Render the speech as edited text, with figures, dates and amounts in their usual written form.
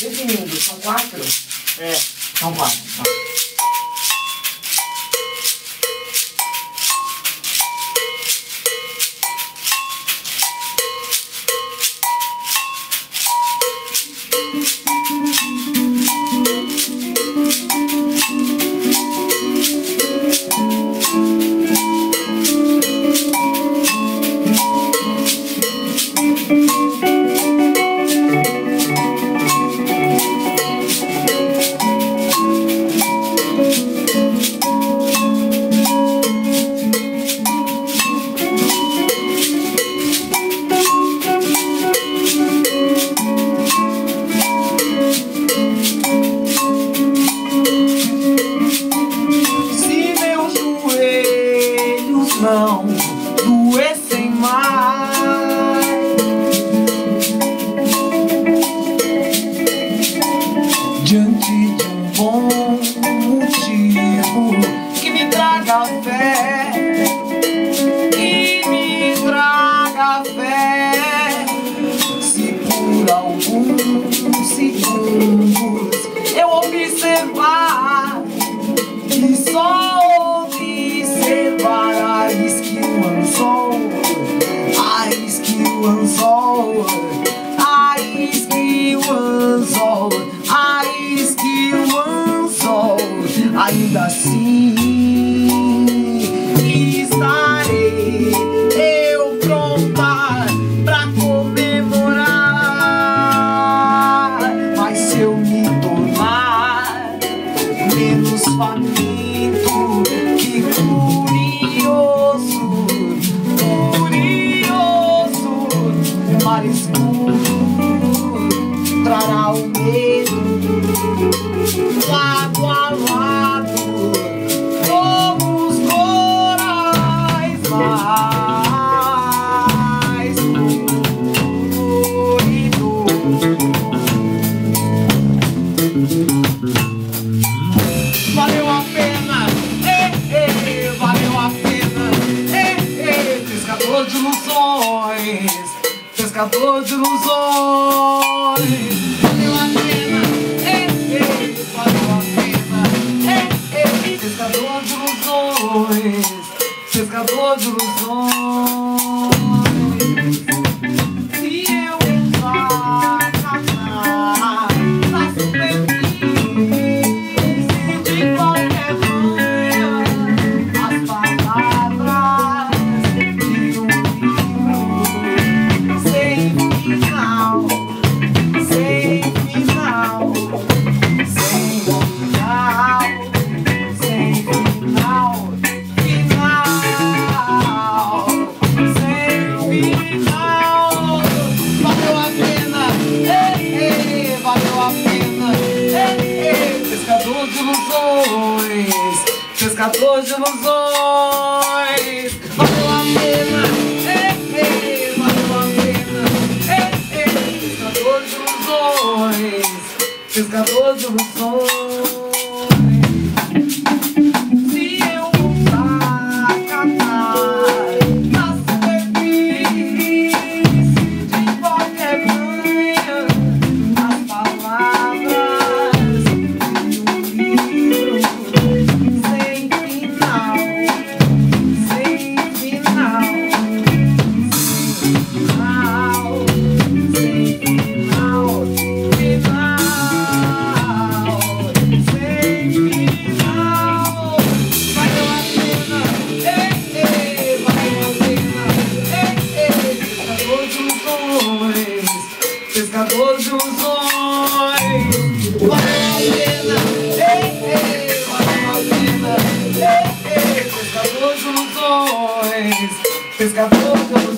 Definindo, são 4? É. São 4. Tá. Ainda assim estarei eu pronta pra comemorar. Mas se eu me tornar menos faminto que curioso, o mar escuro trará o medo lado a lado. Somos corais mais coloridos. Valeu a pena, valeu a pena, pescador de ilusões, pescador de ilusões. Valeu a pena, valeu a pena, pescador de ilusões, pescador de ilusões. Se eu usar caçar na superfície de qualquer manhã as palavras de um livro sem final, sem final, sem final, sem final, final, sem final. Valeu a pena, valeu a pena, pescador de ilusões, pescador de ilusões. Valeu a pena, valeu a pena, pescador de ilusões, pescador de ilusões. Se eu voltar a cantar na superfície de qualquer manhã as palavras de um livro sem final, sem final, sem final, sem final, final, sem final. Valeu a pena, valeu a pena, pescador de ilusões, pescador de ilusões. Valeu a pena, valeu a pena, pescador de ilusões, pescador de ilusões.